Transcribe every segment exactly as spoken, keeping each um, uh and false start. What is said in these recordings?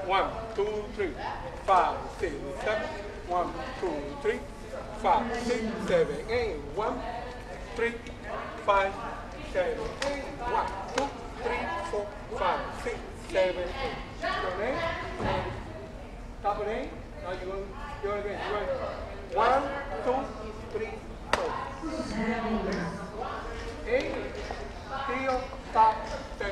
One, two, three, five, six, seven. One, two, three, five, six, seven, eight. One, three, five, seven, eight. One, two, three, four, five, six, seven, eight. Your name? Top of name? Now you're going, you're again. You're going. One, two, three, four. Eight. Trio, stop, set.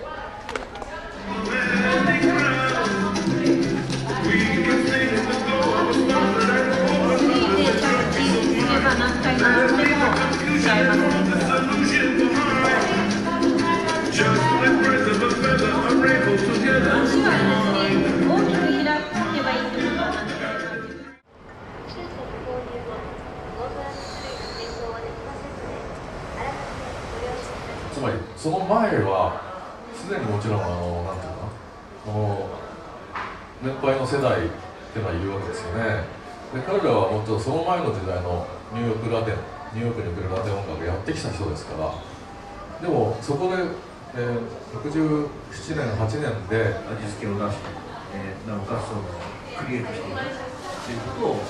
つまりその前はすでにもちろんあのなんていうかなこの年配の世代っていうのはいるわけですよね。で彼らはもっとその前の時代のニューヨークラテンニューヨークにおけるラテン音楽をやってきた人ですから、でもそこで、えー、ろくじゅうななねんはちねんで味付けを出して、えー、なおかつそのクリエイトしていくということを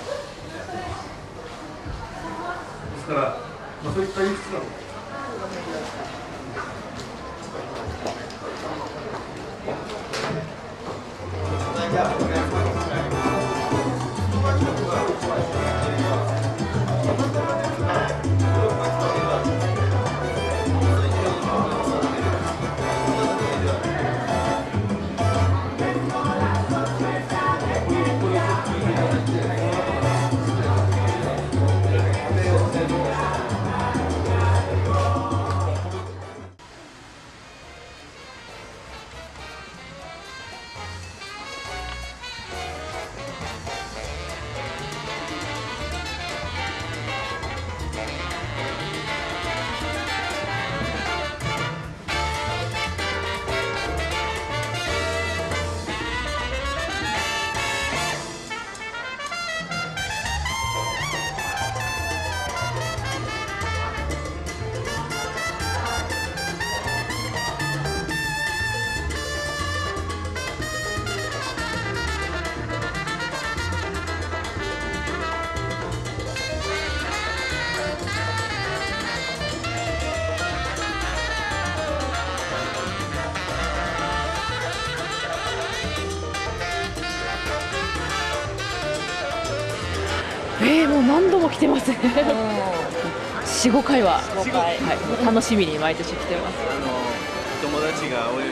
ですから、まあ、そういったいくつかのえー、もう何度も来てますね。よん、ごかいは、はい、楽しみに毎年来てます。 あの友達が踊る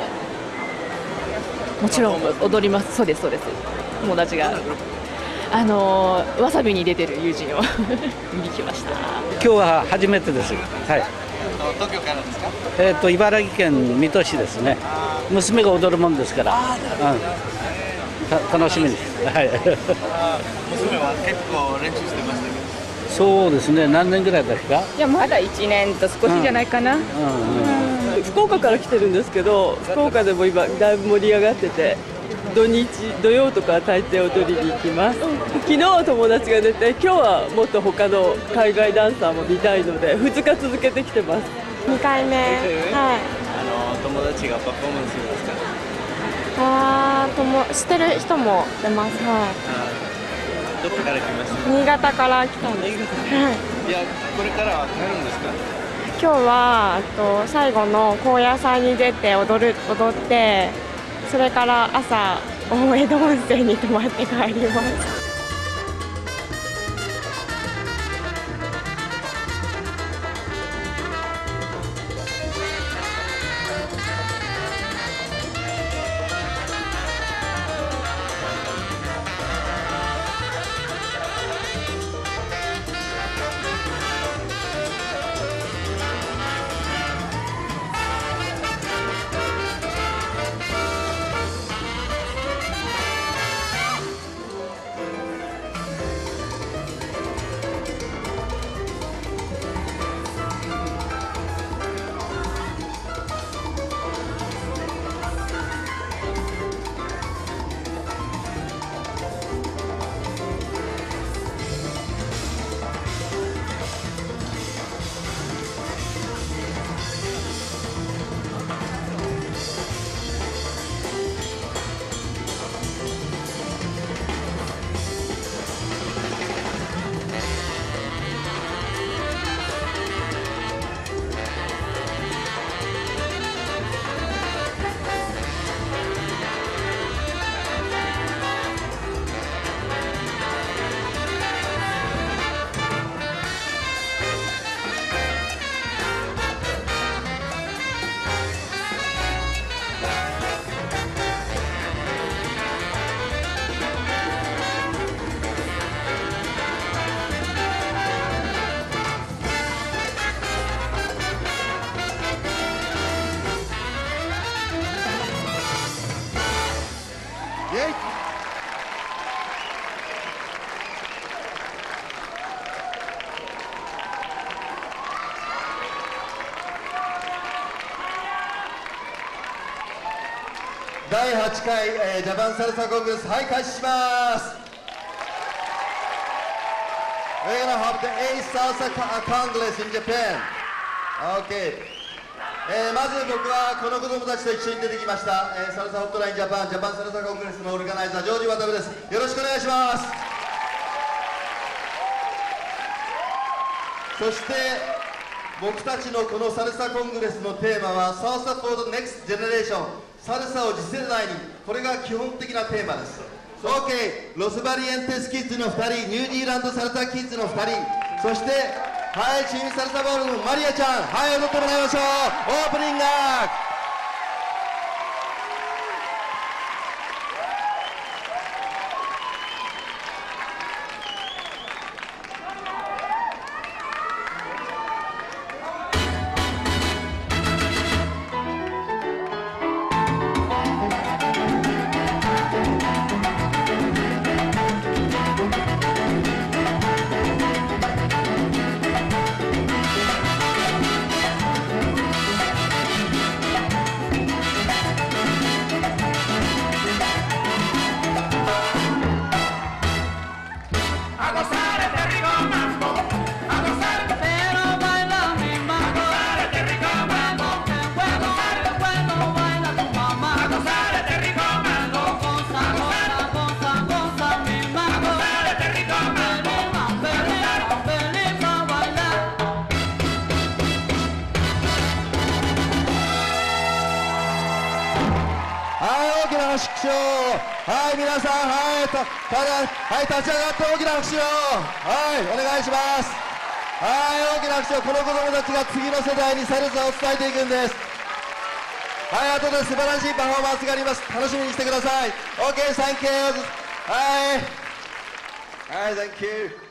もちろん踊ります。そうですそうです。友達があのわさびに出てる友人を見に来ました。 今日は初めてです。はい。 東京からですか？ えっと茨城県水戸市ですね。娘が踊るもんですから。た楽しみです。はい。 娘は結構練習してましたけど。 そうですね。何年ぐらいですか？ いやまだいちねんと少しじゃないかな。 福岡から来てるんですけど、福岡でも今だいぶ盛り上がってて、土日土曜とか大抵踊りに行きます。昨日は友達が出て、今日はもっと他の海外ダンサーも見たいのでふつか続けてきてます。 にかいめ。はい。 あの友達がパフォーマンスしますか？ ああ、とも知ってる人も出ます。はい。 どこから来ました？ 新潟から来たんです。はい。 いや、これからは帰るんですか？ 今日はと最後の高野山に出て踊る踊って、それから朝大江戸温泉に泊まって帰ります。 イエイ。だいはちかい、えー、ジャパンサルサコングレス、はい、開始します。We're gonna have the eighth Salsa Congress in Japan. Okay. えー、まず僕はこの子供たちと一緒に出てきました、えー、サルサホットラインジャパンジャパンサルサコングレスのオルガナイザージョージ・ワタブです。よろしくお願いします。そして僕たちのこのサルサコングレスのテーマはサルサ for the next generation、 サルサを次世代に、これが基本的なテーマです。 OK、 ロスバリエンテスキッズのふたり、ニュージーランドサルサキッズのふたり、そしてはい、チームサルサボールのマリアちゃん、はい、踊ってもらいましょう。オープニング。はい、皆さん、はい、た、ただ、はい、立ち上がって大きな拍手を、はい、お願いします。はい、大きな拍手を、この子供たちが次の世代にサルサを伝えていくんです。はい、後で素晴らしいパフォーマンスがあります。楽しみにしてください。OK、サンキュー。はい。はい、サンキュー。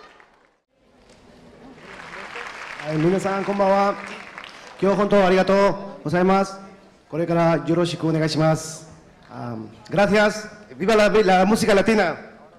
はい、皆さん、こんばんは。今日本当ありがとうございます。これからよろしくお願いします。Um, gracias. Viva la, la música latina.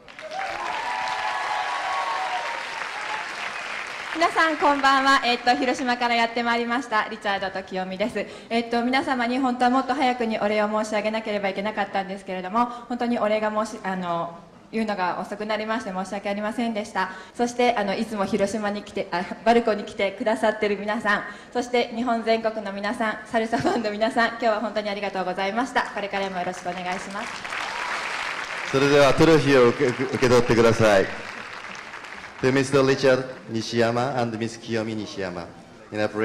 皆さんこんばんは。えっと広島からやってまいりましたリチャードと清美です。えっと皆様に本当はもっと早くにお礼を申し上げなければいけなかったんですけれども、本当にお礼が申しあの言うのが遅くなりまして申し訳ありませんでした。そしてあのいつも広島に来てあバルコに来てくださっている皆さん、そして日本全国の皆さん、サルサファンの皆さん、今日は本当にありがとうございました。これからもよろしくお願いします。 それではトロフィーを受け、受け取ってください。To ミスター Richard Nishiyama and Miss Kiyomi Nishiyama.